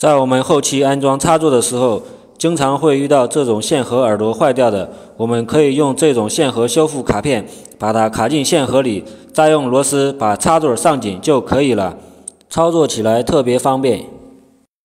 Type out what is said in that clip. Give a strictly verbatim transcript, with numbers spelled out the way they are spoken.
在我们后期安装插座的时候，经常会遇到这种线盒耳朵坏掉的，我们可以用这种线盒修复卡片，把它卡进线盒里，再用螺丝把插座上紧就可以了，操作起来特别方便。